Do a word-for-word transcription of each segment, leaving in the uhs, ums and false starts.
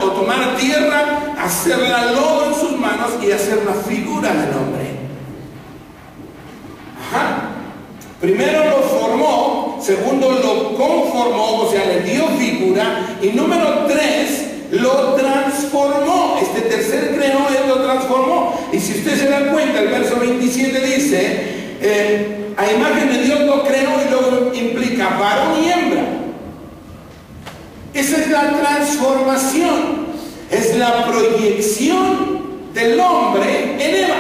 o tomar tierra, hacerla lodo en sus manos y hacer la figura del hombre. Ajá. Primero lo formó, segundo lo conformó, o sea, le dio figura, y número tres, lo transformó. Este tercer creó, él lo transformó. Y si usted se da cuenta, el verso veintisiete dice, eh, a imagen de Dios lo creó, y luego implica varón y hembra. Esa es la transformación, es la proyección del hombre en Eva.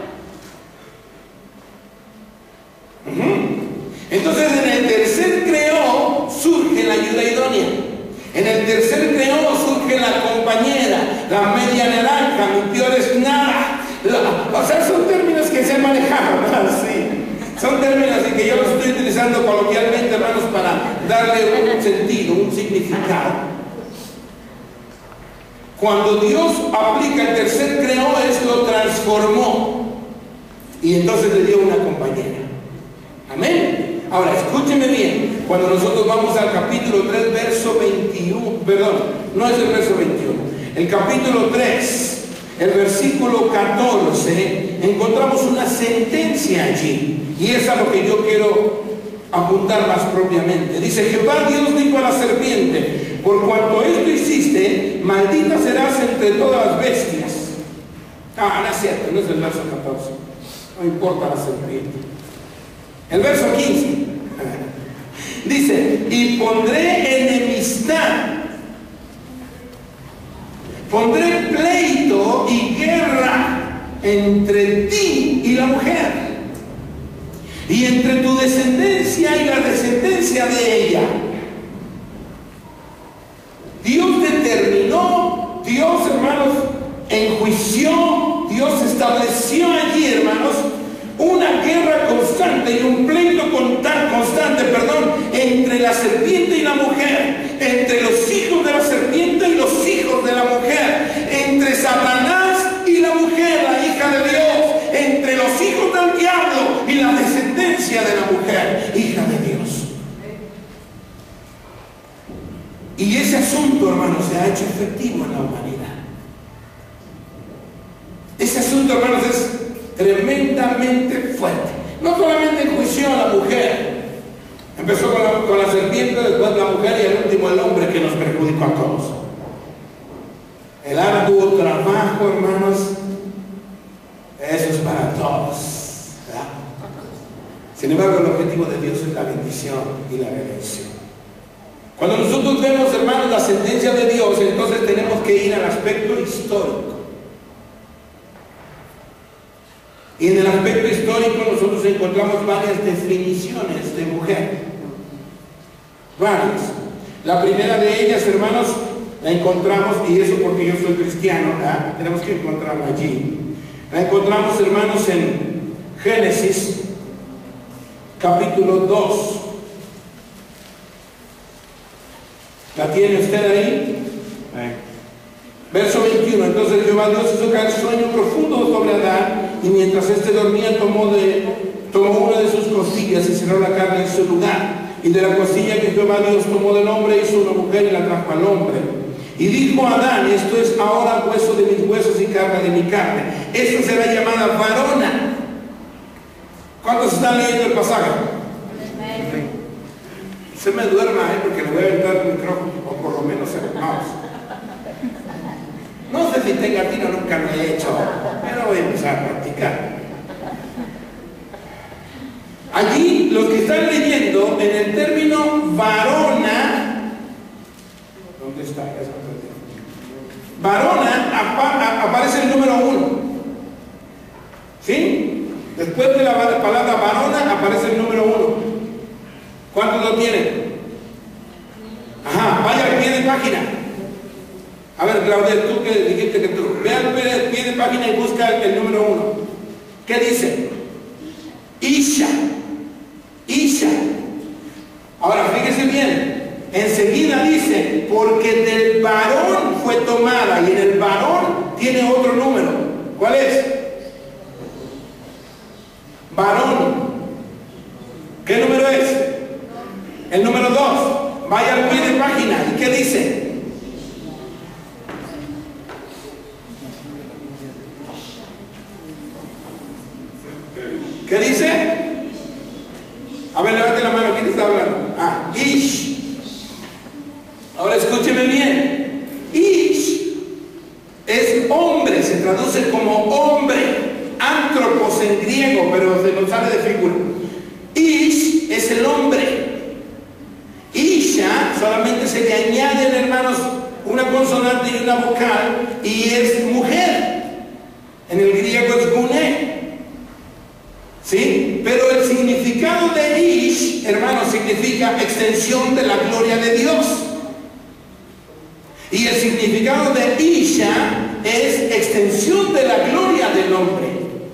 Uh-huh. Entonces en el tercer creó surge la ayuda idónea. En el tercer creó surge la compañera, la media naranja, mi peor es nada. La, o sea, son términos que se han manejado, ¿verdad? Sí. Son términos y que yo los estoy utilizando coloquialmente, hermanos, para darle un sentido, un significado. Cuando Dios aplica el tercer creó, es lo transformó. Y entonces le dio una compañera. Amén. Ahora, escúcheme bien. Cuando nosotros vamos al capítulo tres, verso veintiuno, perdón, no es el verso veintiuno, el capítulo tres, el versículo catorce, encontramos una sentencia allí. Y es a lo que yo quiero apuntar más propiamente. Dice, Jehová Dios dijo a la serpiente, por cuanto esto hiciste, maldita serás entre todas las bestias. Ah, no es cierto, no es el verso catorce. No importa la serpiente. El verso quince. Dice, y pondré enemistad, pondré pleito y guerra entre ti y la mujer, y entre tu descendencia y la descendencia de ella. Dios determinó, Dios, hermanos, enjuició, Dios estableció allí, hermanos, una guerra constante y un pleito constante, perdón, entre la serpiente y la mujer, entre los hijos de la serpiente y los hijos de la mujer, entre Satanás y la mujer, la hija de Dios, entre los hijos del diablo y la descendencia de la mujer, hija de Dios. Y ese asunto, hermanos, se ha hecho efectivo en la humanidad. Ese asunto, hermanos, es tremendamente fuerte. No solamente enjuició a la mujer, empezó con la, con la serpiente, después la mujer y al último el hombre, que nos perjudicó a todos. El arduo trabajo, hermanos, eso es para todos, ¿verdad? Sin embargo, el objetivo de Dios es la bendición y la redención. Cuando nosotros vemos, hermanos, la sentencia de Dios, entonces tenemos que ir al aspecto histórico. Y en el aspecto histórico nosotros encontramos varias definiciones de mujer. Varias. La primera de ellas, hermanos, la encontramos, y eso porque yo soy cristiano, ¿verdad? Tenemos que encontrarla allí. La encontramos, hermanos, en Génesis, capítulo dos. ¿La tiene usted ahí? Verso veintiuno. Entonces Jehová Dios hizo caer sueño profundo sobre Adán, y mientras éste dormía tomó, de, tomó una de sus costillas y cerró la carne en su lugar. Y de la costilla que Jehová Dios tomó del hombre hizo una mujer y la trajo al hombre. Y dijo a Adán, esto es ahora hueso de mis huesos y carne de mi carne. Esta será llamada varona. ¿Cuántos están leyendo el pasaje? Se me duerma, ¿eh? Porque le voy a aventar el micrófono, o por lo menos el mouse. No sé si tenga tiro, nunca lo he hecho, pero voy a empezar a practicar. Allí, los que están leyendo, en el término varona, ¿dónde está? Varona apa aparece el número uno. ¿Sí? Después de la palabra varona aparece el número uno. ¿Cuántos lo tienen? Ajá, vaya al pie de página. A ver, Claudia, tú que dijiste que tú, ve al pie de página y busca el número uno. ¿Qué dice? Isha. Isha. Ahora, fíjese bien. Enseguida dice, porque del varón fue tomada, y en el varón tiene otro número. ¿Cuál es? Varón. ¿Qué número es? El número dos. Vaya al pie de página. ¿Y qué dice? ¿Qué dice? A ver, levante la mano, ¿quién está hablando? Ah, Ish. Ahora escúcheme bien. Ish es hombre, se traduce como hombre. Antropos en griego, pero se nos sale de figura. Ish es el hombre. Isha solamente se le añaden, hermanos, una consonante y una vocal, y es mujer. En el griego es guné. ¿Sí? Pero el significado de Ish, hermanos, significa extensión de la gloria de Dios. Y el significado de Isha es extensión de la gloria del hombre.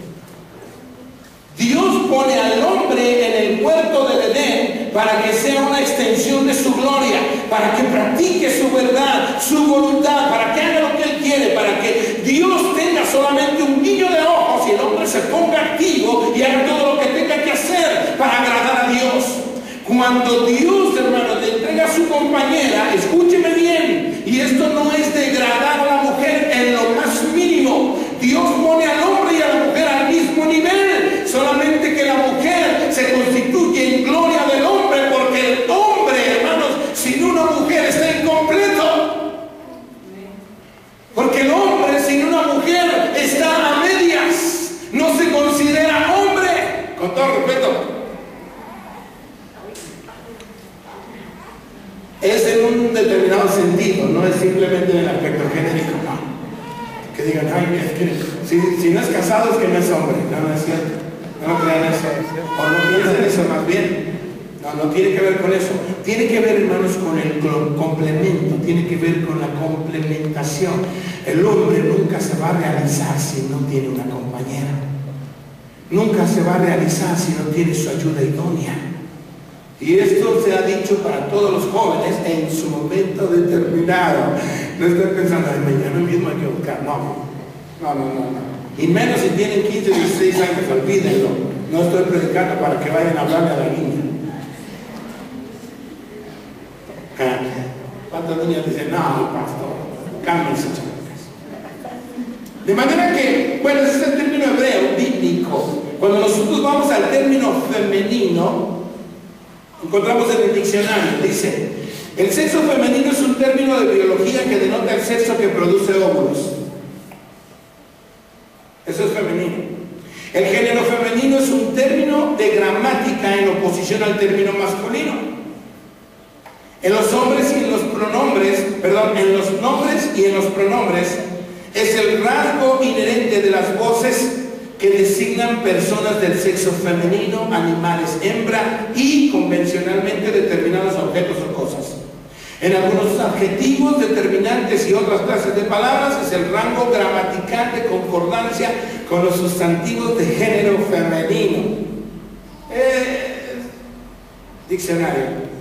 Dios pone al hombre en el huerto del Edén para que sea una extensión de su gloria, para que practique su verdad, su voluntad, para que haga lo que Él quiere, para que Dios tenga solamente un guiño de ojos y el hombre se ponga activo y haga todo lo que tenga que hacer para agradar a Dios. Cuando Dios, hermano, te entrega a su compañera, escúcheme bien, y esto no es degradar a la mujer en lo más mínimo. Dios pone al hombre y a la mujer al mismo nivel, solamente que la mujer se constituye en gloria del hombre, porque el hombre, hermanos, sin una mujer está incompleto. Porque el hombre sin una mujer está a medias, no se considera hombre, con todo respeto. Es en un determinado sentido, no es simplemente en el aspecto genérico, no. Que digan, ay, es que si, si no es casado es que no es hombre. No, no es cierto. No crean eso. O no piensen eso más bien. No, no tiene que ver con eso. Tiene que ver, hermanos, con el complemento. Tiene que ver con la complementación. El hombre nunca se va a realizar si no tiene una compañera. Nunca se va a realizar si no tiene su ayuda idónea. Y esto se ha dicho para todos los jóvenes en su momento determinado. No estoy pensando, ay, mañana mismo hay que buscar. No, no, no, no, no. Y menos si tienen quince, dieciséis años, olvídenlo. No estoy predicando para que vayan a hablarle a la niña. ¿Cuántos niños dicen, no, pastor, cámbiense, chavales? De manera que, bueno, ese es el término hebreo, bíblico. Cuando nosotros vamos al término femenino, encontramos en el diccionario, dice, el sexo femenino es un término de biología que denota el sexo que produce óvulos. Eso es femenino. El género femenino es un término de gramática en oposición al término masculino. En los hombres y en los pronombres, perdón, en los nombres y en los pronombres es el rasgo inherente de las voces que designan personas del sexo femenino, animales hembra y convencionalmente determinados objetos o cosas. En algunos adjetivos determinantes y otras clases de palabras es el rango gramatical de concordancia con los sustantivos de género femenino. Eh, diccionario.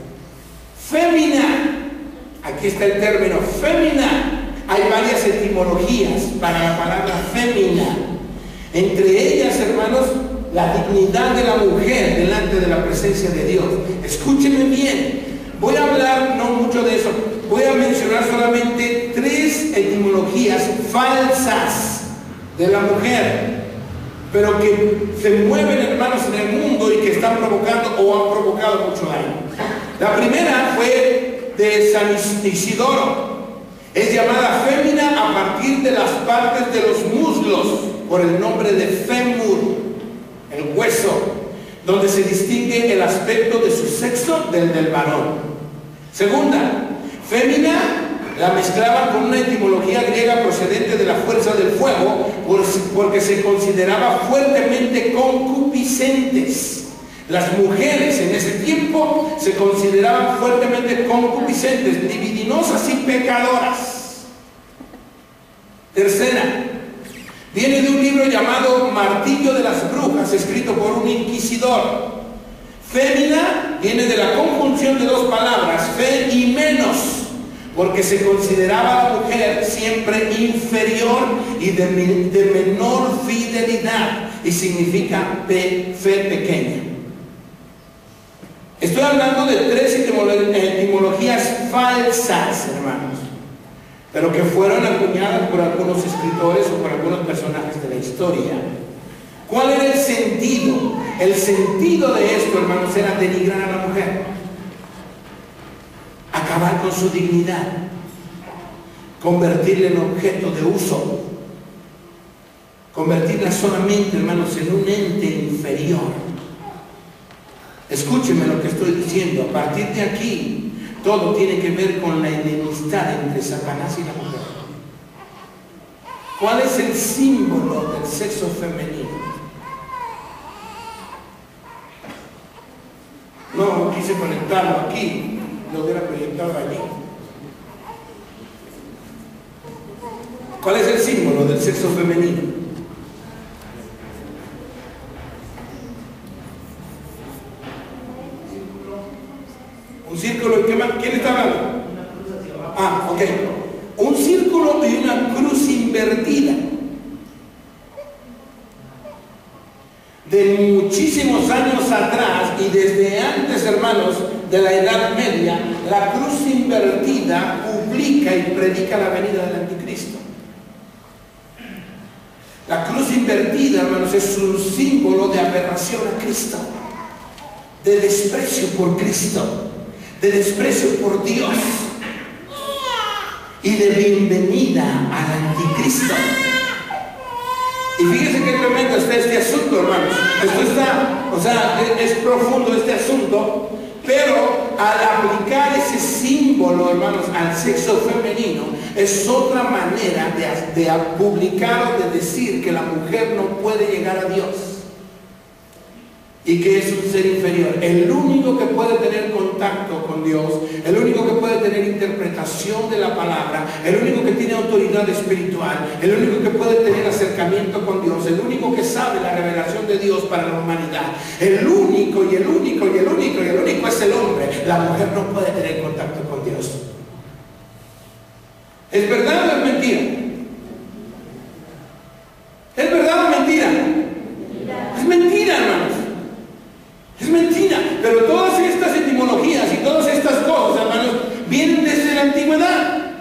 Fémina. Aquí está el término fémina. Hay varias etimologías para la palabra fémina. Entre ellas, hermanos, la dignidad de la mujer delante de la presencia de Dios. Escúchenme bien. Voy a hablar no mucho de eso. Voy a mencionar solamente tres etimologías falsas de la mujer, pero que se mueven, hermanos, en el mundo y que están provocando o han provocado mucho daño. La primera fue de San Isidoro. Es llamada fémina a partir de las partes de los muslos, por el nombre de fémur, el hueso, donde se distingue el aspecto de su sexo del del varón. Segunda, fémina la mezclaban con una etimología griega procedente de la fuerza del fuego, porque se consideraba fuertemente concupiscentes. Las mujeres en ese tiempo se consideraban fuertemente concupiscentes, libidinosas y pecadoras. Tercera, viene de un libro llamado Martillo de las Brujas, escrito por un inquisidor. Fémina viene de la conjunción de dos palabras, fe y menos, porque se consideraba a la mujer siempre inferior y de, de menor fidelidad, y significa fe, fe pequeña. Estoy hablando de tres etimologías falsas, hermanos, pero que fueron acuñadas por algunos escritores o por algunos personajes de la historia. ¿Cuál era el sentido? El sentido de esto, hermanos, era denigrar a la mujer, acabar con su dignidad, convertirla en objeto de uso, convertirla solamente, hermanos, en un ente inferior. Escúchenme lo que estoy diciendo. A partir de aquí, todo tiene que ver con la enemistad entre Satanás y la mujer. ¿Cuál es el símbolo del sexo femenino? No quise conectarlo aquí, lo hubiera proyectado allí. ¿Cuál es el símbolo del sexo femenino? Un círculo, ¿quién está hablando? Ah, ok. Un círculo y una cruz invertida. De muchísimos años atrás y desde antes, hermanos, de la Edad Media, la cruz invertida publica y predica la venida del anticristo. La cruz invertida, hermanos, es un símbolo de aberración a Cristo, de desprecio por Cristo, de desprecio por Dios y de bienvenida al anticristo. Y fíjense qué tremendo está este asunto, hermanos. Esto está, o sea, es, es profundo este asunto, pero al aplicar ese símbolo, hermanos, al sexo femenino, es otra manera de, de publicar o de decir que la mujer no puede llegar a Dios y que es un ser inferior. El único que puede tener contacto con Dios, el único que puede tener interpretación de la palabra, el único que tiene autoridad espiritual, el único que puede tener acercamiento con Dios, el único que sabe la revelación de Dios para la humanidad, el único y el único y el único y el único es el hombre. La mujer no puede tener contacto con Dios. ¿Es verdad o es mentira? ¿Es verdad o mentira? Es mentira, hermanos. Es mentira, pero todas estas etimologías y todas estas cosas, hermanos, vienen desde la antigüedad.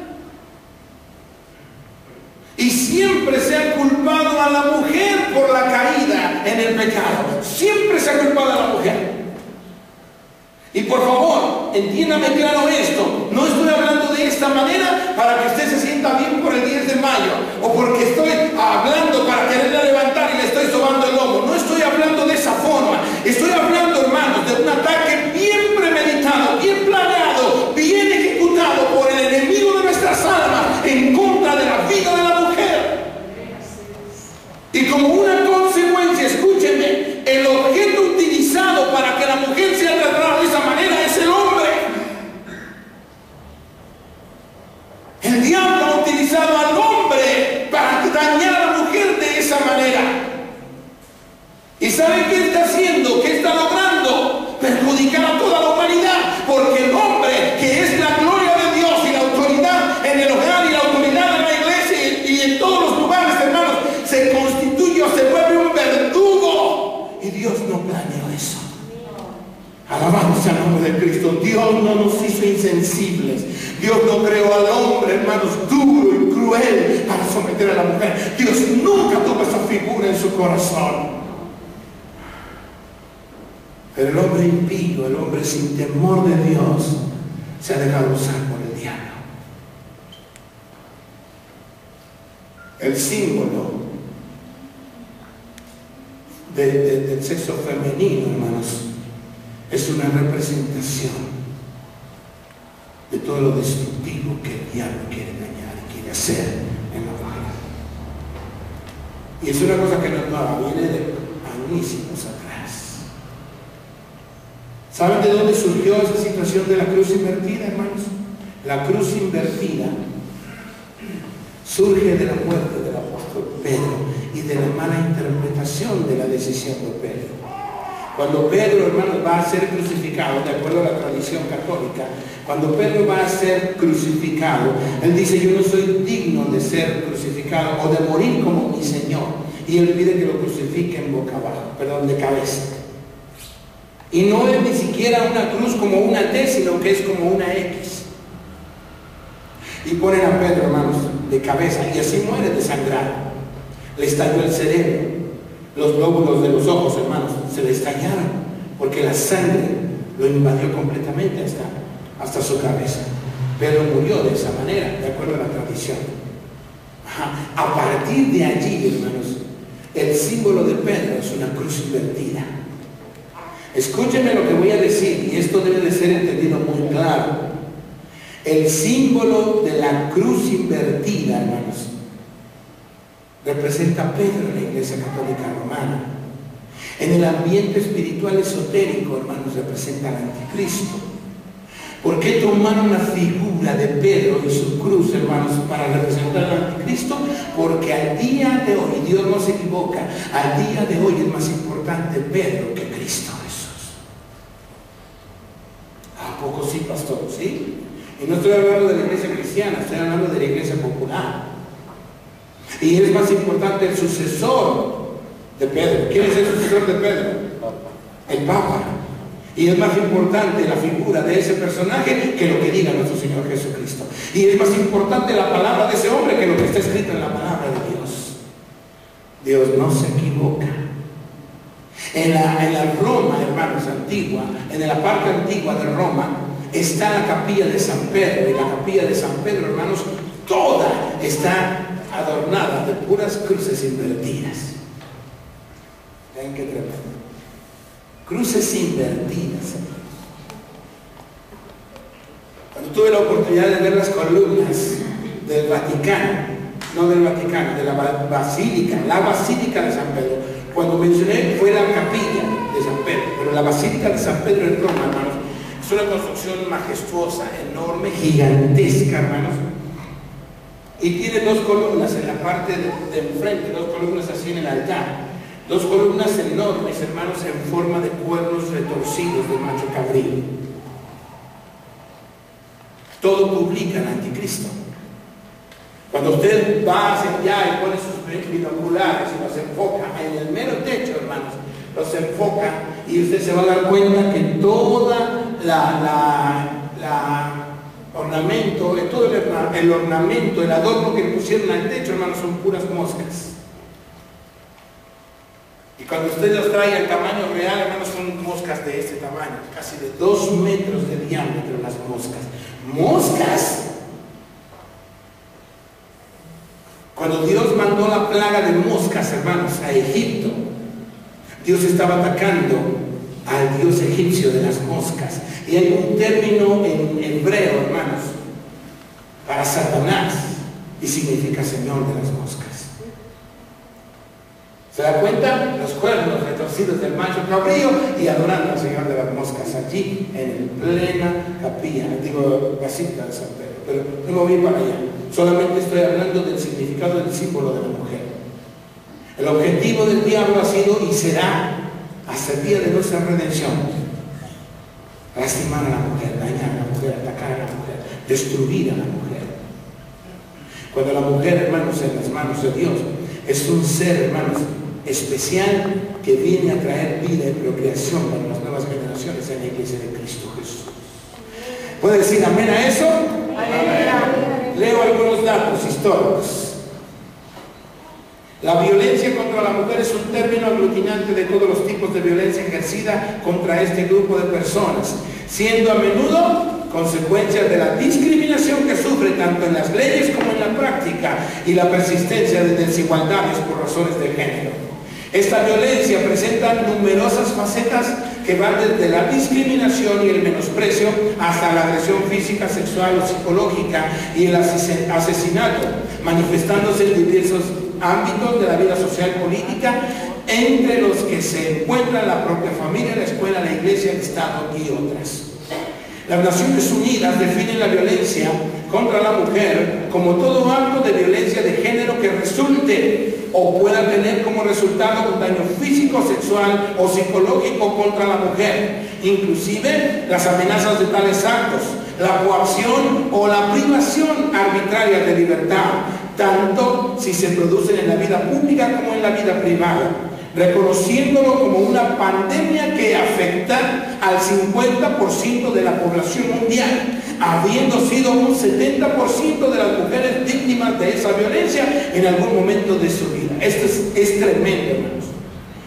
Y siempre se ha culpado a la mujer por la caída en el pecado. Siempre se ha culpado a la mujer. Y por favor, entiéndame claro esto. No estoy hablando de esta manera para que usted se sienta bien por el diez de mayo, o porque estoy hablando para quererla levantar y le estoy sobando el lomo. No estoy hablando de esa forma. Estoy hablando, hermanos, de un ataque bien premeditado, bien planeado, bien ejecutado por el enemigo de nuestras almas en contra de la vida de la mujer. Y como una consecuencia, escúchenme, el objeto utilizado para que la mujer sea tratada de esa manera es el hombre. El diablo ha utilizado al hombre para dañar a la mujer de esa manera. ¿Y saben qué está haciendo? ¿Qué está logrando? Perjudicar a toda la humanidad, porque el hombre, que es la gloria de Dios y la autoridad en el hogar y la autoridad en la iglesia y, y en todos los lugares, hermanos, se constituye o se vuelve un verdugo. Y Dios no planeó eso. Alabamos al nombre de Cristo. Dios no nos hizo insensibles. Dios no creó al hombre, hermanos, duro y cruel para someter a la mujer. Dios nunca tuvo esa figura en su corazón. Pero el hombre impío, el hombre sin temor de Dios, se ha dejado usar por el diablo. El símbolo de, de, del sexo femenino, hermanos, es una representación de todo lo destructivo que el diablo quiere dañar y quiere hacer en la humanidad. Y es una cosa que no es nueva, viene de añísimos atrás. ¿Saben de dónde surgió esa situación de la cruz invertida, hermanos? La cruz invertida surge de la muerte del apóstol Pedro y de la mala interpretación de la decisión de Pedro. Cuando Pedro, hermanos, va a ser crucificado, de acuerdo a la tradición católica, cuando Pedro va a ser crucificado, él dice: yo no soy digno de ser crucificado o de morir como mi Señor. Y él pide que lo crucifiquen boca abajo, perdón, de cabeza. Y no es ni siquiera una cruz como una T, sino que es como una X. Y ponen a Pedro, hermanos, de cabeza, y así muere desangrado. Le estalló el cerebro. Los glóbulos de los ojos, hermanos, se le estallaron porque la sangre lo invadió completamente hasta, hasta su cabeza. Pedro murió de esa manera, de acuerdo a la tradición. Ajá. A partir de allí, hermanos, el símbolo de Pedro es una cruz invertida. Escúchenme lo que voy a decir, y esto debe de ser entendido muy claro. El símbolo de la cruz invertida, hermanos, representa a Pedro en la Iglesia Católica Romana. En el ambiente espiritual esotérico, hermanos, representa al anticristo. ¿Por qué tomaron la figura de Pedro y su cruz, hermanos, para representar al anticristo? Porque al día de hoy, Dios no se equivoca, al día de hoy es más importante Pedro que Cristo Jesús. ¿A poco sí, pastor? ¿Sí? Y no estoy hablando de la iglesia cristiana, estoy hablando de la iglesia popular. Y es más importante el sucesor de Pedro. ¿Quién es el sucesor de Pedro? El Papa. Y es más importante la figura de ese personaje que lo que diga nuestro Señor Jesucristo. Y es más importante la palabra de ese hombre que lo que está escrito en la palabra de Dios. Dios no se equivoca. En la, en la Roma, hermanos, antigua, en la parte antigua de Roma, está la capilla de San Pedro. Y la capilla de San Pedro, hermanos, toda está adornada de puras cruces invertidas. Vean qué tremendo. Cruces invertidas. Cuando tuve la oportunidad de ver las columnas del Vaticano, no del Vaticano, de la Basílica, la Basílica de San Pedro, cuando mencioné fue la capilla de San Pedro, pero la Basílica de San Pedro en Roma, hermanos, es una construcción majestuosa, enorme, gigantesca, hermanos, y tiene dos columnas en la parte de, de enfrente, dos columnas así en el altar. Dos columnas enormes, hermanos, en forma de cuernos retorcidos de macho cabrío. Todo publica el anticristo. Cuando usted va hacia allá y pone sus binoculares y los enfoca en el mero techo, hermanos, los enfoca y usted se va a dar cuenta que toda la, la, la ornamento, todo el, el ornamento, el adorno que le pusieron al techo, hermanos, son puras moscas. Y cuando usted los trae al tamaño real, hermanos, son moscas de este tamaño, casi de dos metros de diámetro las moscas. ¡Moscas! Cuando Dios mandó la plaga de moscas, hermanos, a Egipto, Dios estaba atacando al dios egipcio de las moscas. Y hay un término en hebreo, hermanos, para Satanás, y significa Señor de las moscas. ¿Se da cuenta? Los cuernos retorcidos del macho cabrío y adorando al Señor de las moscas allí en plena capilla, digo, Basílica de San Pedro, pero no me voy para allá. Solamente estoy hablando del significado del símbolo de la mujer. El objetivo del diablo ha sido y será hasta el día de nuestra redención lastimar a la mujer, dañar a la mujer, atacar a la mujer, destruir a la mujer. Cuando la mujer, hermanos, en las manos de Dios, es un ser, hermanos, especial que viene a traer vida y procreación para las nuevas generaciones en la iglesia de Cristo Jesús. ¿Puede decir amén a eso? Amén. Leo algunos datos históricos. La violencia contra la mujer es un término aglutinante de todos los tipos de violencia ejercida contra este grupo de personas, siendo a menudo consecuencias de la discriminación que sufre tanto en las leyes como en la práctica y la persistencia de desigualdades por razones de género. Esta violencia presenta numerosas facetas que van desde la discriminación y el menosprecio hasta la agresión física, sexual o psicológica y el asesinato, manifestándose en diversos ámbitos de la vida social política, entre los que se encuentran la propia familia, la escuela, la iglesia, el Estado y otras. Las Naciones Unidas definen la violencia contra la mujer como todo acto de violencia de género que resulte o pueda tener como resultado un daño físico, sexual o psicológico contra la mujer, inclusive las amenazas de tales actos, la coacción o la privación arbitraria de libertad, tanto si se producen en la vida pública como en la vida privada, reconociéndolo como una pandemia que afecta al cincuenta por ciento de la población mundial, habiendo sido un setenta por ciento de las mujeres víctimas de esa violencia en algún momento de su vida. Esto es, es tremendo, hermanos.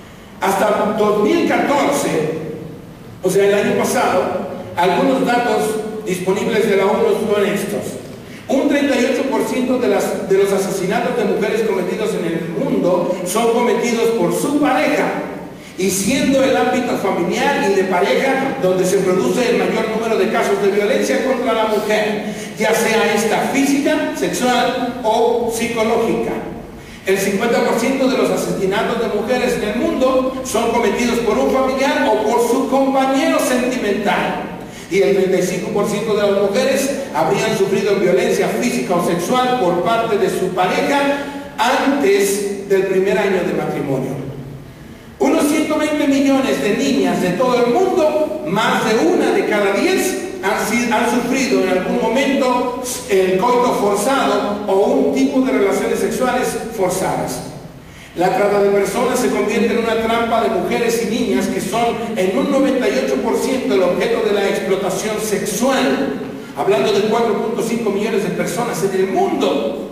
Hasta dos mil catorce, o sea, el año pasado, algunos datos disponibles de la ONU son estos. Un treinta y ocho por ciento de, las, de los asesinatos de mujeres cometidos en el mundo son cometidos por su pareja, y siendo el ámbito familiar y de pareja donde se produce el mayor número de casos de violencia contra la mujer, ya sea esta física, sexual o psicológica. El cincuenta por ciento de los asesinatos de mujeres en el mundo son cometidos por un familiar o por su compañero sentimental. Y el treinta y cinco por ciento de las mujeres habrían sufrido violencia física o sexual por parte de su pareja antes del primer año de matrimonio. Unos ciento veinte millones de niñas de todo el mundo, más de una de cada diez, han, han sufrido en algún momento el coito forzado o un tipo de relaciones sexuales forzadas. La trata de personas se convierte en una trampa de mujeres y niñas que son en un noventa y ocho por ciento el objeto de la explotación sexual, hablando de cuatro punto cinco millones de personas en el mundo.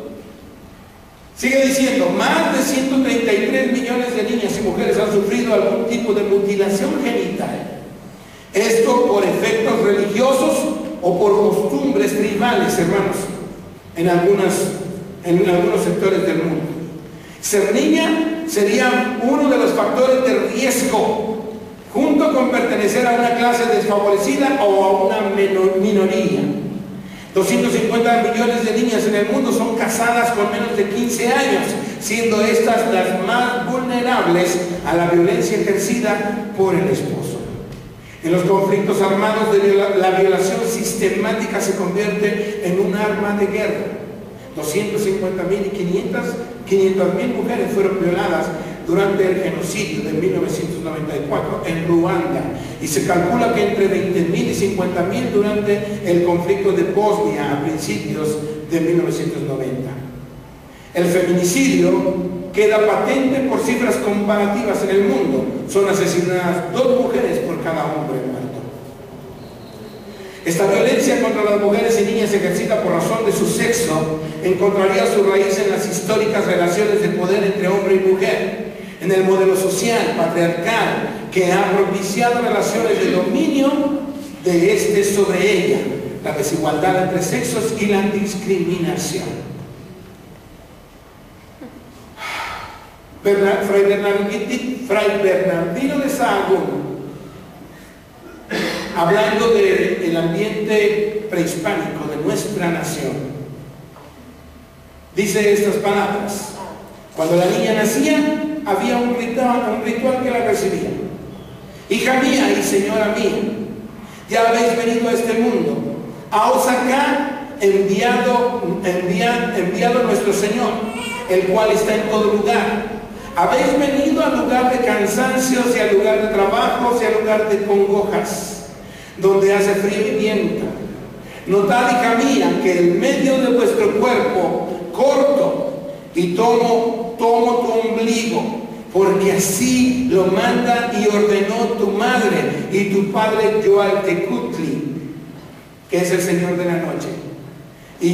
Sigue diciendo, más de ciento treinta y tres millones de niñas y mujeres han sufrido algún tipo de mutilación genital. Esto por efectos religiosos o por costumbres tribales, hermanos, en, algunas, en algunos sectores del mundo. Ser niña sería uno de los factores de riesgo, junto con pertenecer a una clase desfavorecida o a una minoría. doscientos cincuenta millones de niñas en el mundo son casadas con menos de quince años, siendo estas las más vulnerables a la violencia ejercida por el esposo. En los conflictos armados, de viola, la violación sistemática se convierte en un arma de guerra. doscientos cincuenta mil y quinientas mil mujeres fueron violadas durante el genocidio de mil novecientos noventa y cuatro en Ruanda, y se calcula que entre veinte mil y cincuenta mil durante el conflicto de Bosnia a principios de mil novecientos noventa. El feminicidio queda patente por cifras comparativas en el mundo. Son asesinadas dos mujeres por cada hombre muerto. Esta violencia contra las mujeres y niñas ejercida por razón de su sexo encontraría su raíz en las históricas relaciones de poder entre hombre y mujer, en el modelo social patriarcal que ha propiciado relaciones de dominio de este sobre ella, la desigualdad entre sexos y la discriminación. Bernard, Fray, Bernardino, Fray Bernardino de Sahagún, hablando del ambiente prehispánico de nuestra nación, dice estas palabras: cuando la niña nacía, había un ritual, un ritual que la recibía. Hija mía y señora mía, ya habéis venido a este mundo. Aos acá enviado, enviado, enviado nuestro Señor, el cual está en todo lugar. Habéis venido al lugar de cansancios y al lugar de trabajos y al lugar de congojas, donde hace frío y viento. Notad, hija mía, que en medio de vuestro cuerpo corto y tomo, tomo tu ombligo, porque así lo manda y ordenó tu madre y tu padre Yoaltecutli, que es el Señor de la noche, y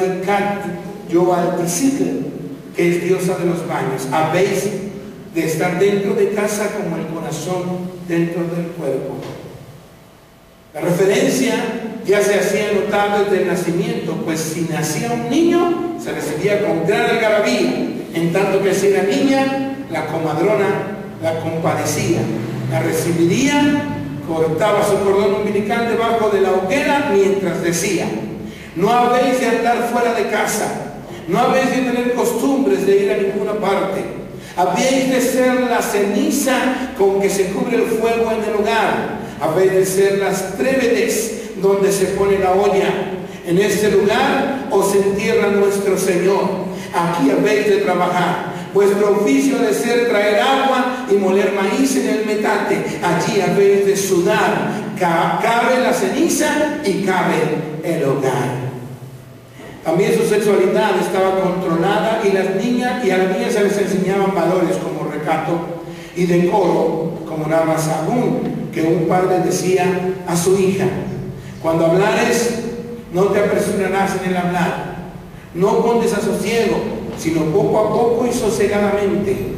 Yoalticitl, que es diosa de los baños. Habéis de estar dentro de casa como el corazón dentro del cuerpo. La referencia ya se hacía notar desde el nacimiento, pues si nacía un niño, se recibía con gran algarabía, en tanto que si era niña, la comadrona la compadecía, la recibiría, cortaba su cordón umbilical debajo de la hoguera, mientras decía: no habéis de andar fuera de casa, no habéis de tener costumbres de ir a ninguna parte, habéis de ser la ceniza con que se cubre el fuego en el hogar, habéis de ser las trébedes donde se pone la olla. En este lugar os entierra nuestro Señor, aquí habéis de trabajar. Vuestro oficio ha de ser traer agua y moler maíz en el metate, allí habéis de sudar. Cabe la ceniza y cabe el hogar. También su sexualidad estaba controlada, y las niñas y a las niñas se les enseñaban valores como recato y decoro, como narra Sahagún, que un padre decía a su hija: cuando hablares, no te apresurarás en el hablar, no con desasosiego, sino poco a poco y sosegadamente.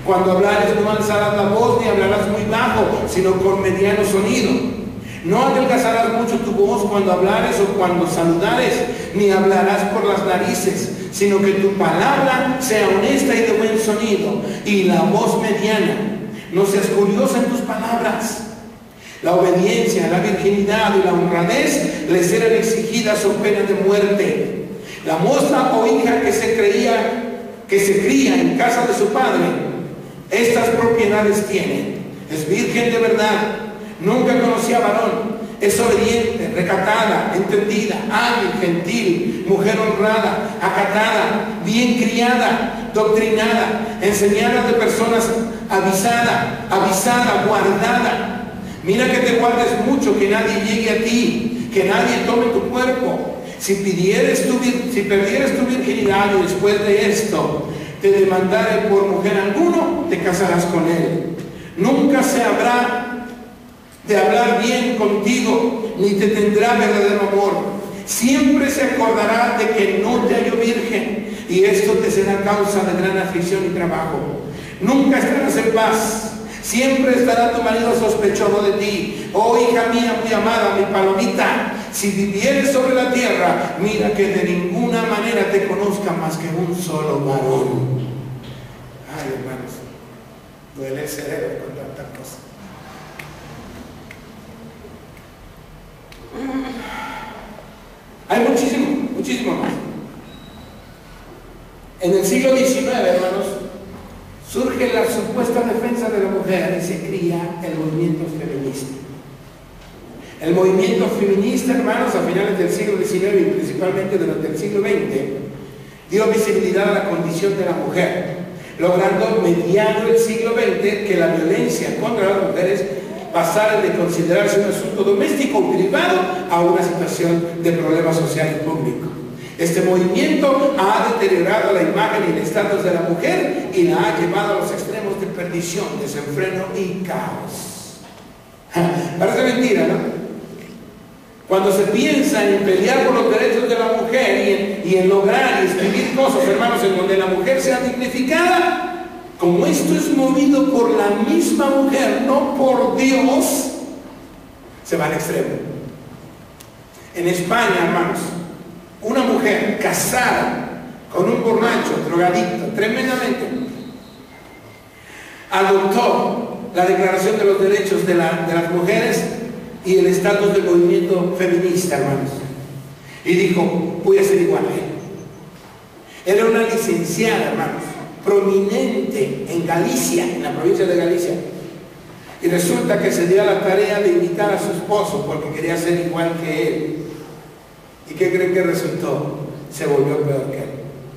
Cuando hablares no alzarás la voz ni hablarás muy bajo, sino con mediano sonido. No adelgazarás mucho tu voz cuando hablares o cuando saludares, ni hablarás por las narices, sino que tu palabra sea honesta y de buen sonido, y la voz mediana. No seas curiosa en tus palabras. La obediencia, la virginidad y la honradez les eran exigidas o pena de muerte. La moza o hija que se creía, que se cría en casa de su padre, estas propiedades tiene. Es virgen de verdad, nunca conocía varón, es obediente, recatada, entendida, hábil, gentil, mujer honrada, acatada, bien criada, doctrinada, enseñada de personas, avisada, avisada, guardada. Mira que te guardes mucho, que nadie llegue a ti, que nadie tome tu cuerpo. Si pidieres tu, si perdieres tu virginidad y después de esto te demandare por mujer alguno, te casarás con él. Nunca se habrá de hablar bien contigo, ni te tendrá verdadero amor. Siempre se acordará de que no te halló virgen, y esto te será causa de gran aflicción y trabajo. Nunca estarás en paz. Siempre estará tu marido sospechoso de ti. Oh, hija mía muy amada, mi palomita, si vivieres sobre la tierra, mira que de ninguna manera te conozca más que un solo varón. Ay, hermanos, duele el cerebro con tanta cosa. Hay muchísimo, muchísimo más. En el siglo diecinueve, hermanos, surge la supuesta defensa de la mujer y se cría el movimiento feminista. El movimiento feminista, hermanos, a finales del siglo diecinueve y principalmente durante el siglo veinte, dio visibilidad a la condición de la mujer, logrando mediado el siglo veinte que la violencia contra las mujeres pasara de considerarse un asunto doméstico o privado a una situación de problema social y público. Este movimiento ha deteriorado la imagen y el estatus de la mujer y la ha llevado a los extremos de perdición, desenfreno y caos. Parece mentira, ¿no? Cuando se piensa en pelear por los derechos de la mujer y en, y en lograr y escribir cosas, hermanos, en donde la mujer sea dignificada, como esto es movido por la misma mujer, no por Dios, se va al extremo. En España, hermanos, una mujer casada con un borracho, drogadicto, tremendamente, adoptó la Declaración de los Derechos de, la, de las Mujeres y el estatus del movimiento feminista, hermanos. Y dijo, voy a ser igual a él. Era una licenciada, hermanos, prominente en Galicia, en la provincia de Galicia. Y resulta que se dio a la tarea de invitar a su esposo porque quería ser igual que él. ¿Y qué creen que resultó? Se volvió peor que él.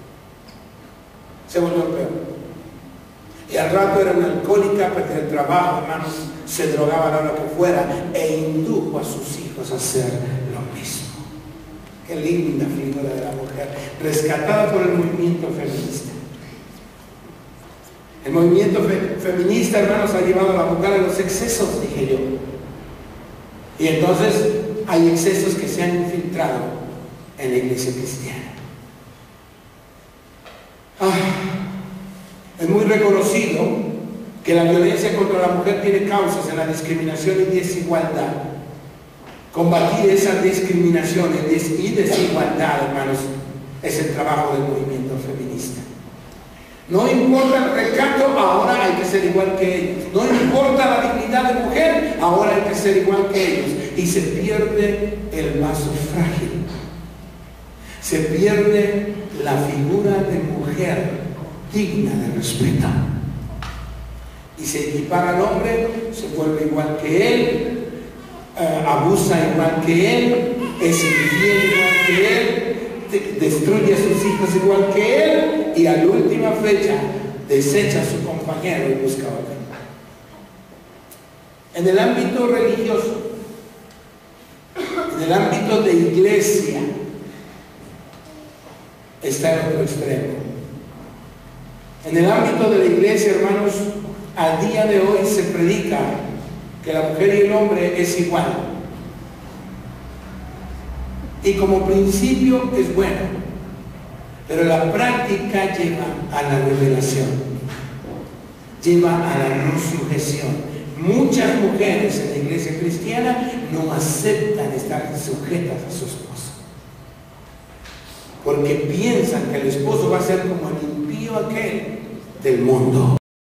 Se volvió peor. Y al rato era una alcohólica, perdió el trabajo, hermanos, se drogaba a la hora que fuera e indujo a sus hijos a hacer lo mismo. Qué linda figura de la mujer, rescatada por el movimiento feminista. El movimiento fe feminista, hermanos, ha llevado a la mujer a los excesos, dije yo. Y entonces hay excesos que se han infiltrado en la iglesia cristiana. Ah, es muy reconocido que la violencia contra la mujer tiene causas en la discriminación y desigualdad. Combatir esa discriminación y desigualdad, hermanos, es el trabajo del movimiento feminista. No importa el recato, ahora hay que ser igual que ellos. No importa la dignidad de mujer, ahora hay que ser igual que ellos. Y se pierde el vaso frágil. Se pierde la figura de mujer digna de respeto. Y se equipara al hombre, se vuelve igual que él, eh, abusa igual que él, es infiel igual que él, destruye a sus hijos igual que él y a la última fecha desecha a su compañero y busca otro. En el ámbito religioso, en el ámbito de iglesia, está el otro extremo. En el ámbito de la iglesia, hermanos, al día de hoy se predica que la mujer y el hombre es igual. Y como principio es bueno, pero la práctica lleva a la revelación. lleva a la no sujeción. Muchas mujeres en la iglesia cristiana no aceptan estar sujetas a su esposo, porque piensan que el esposo va a ser como el impío aquel del mundo.